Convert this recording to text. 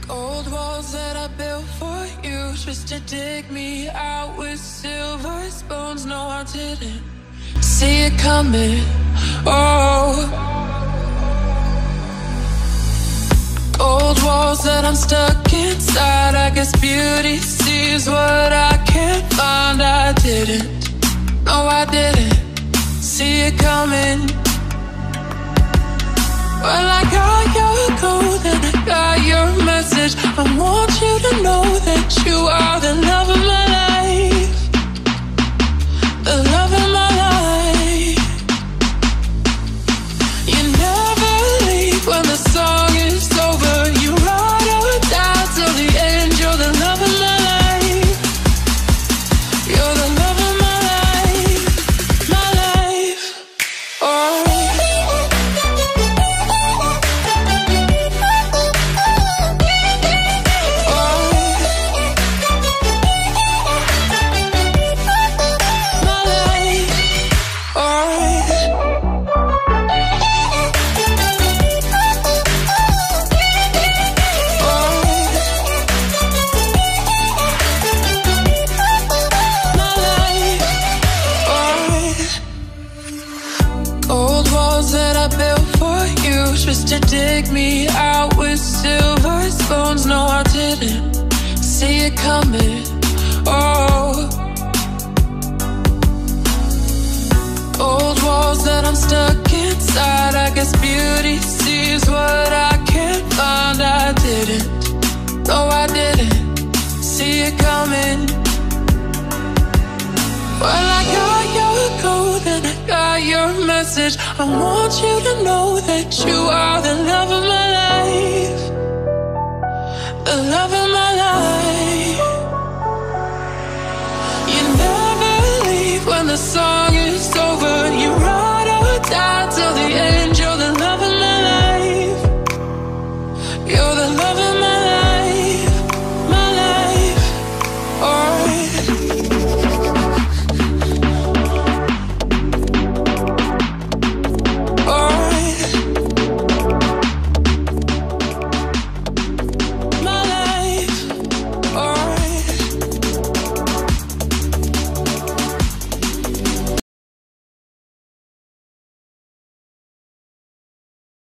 Gold walls that I built for you, just to dig me out with silver spoons. No, I didn't see it coming. Oh, gold walls that I'm stuck inside. I guess beauty sees what I can't find. I didn't, no, I didn't see it coming. Well, I got your code and I got your message. I want you to know that you are the love of my life, the love of my life. You never leave when the song is over. You ride or die till the end. You're the love of my life. You're the love of my life, my life. Oh. Just to dig me out with silver spoons. No, I didn't see it coming. Oh, old walls that I'm stuck inside. I guess beauty sees what I can't find. I didn't, no, I didn't see it coming. Well, I got your code and I got your message. I want you to know that you are the love of my life, the love of my life. You never leave when the sun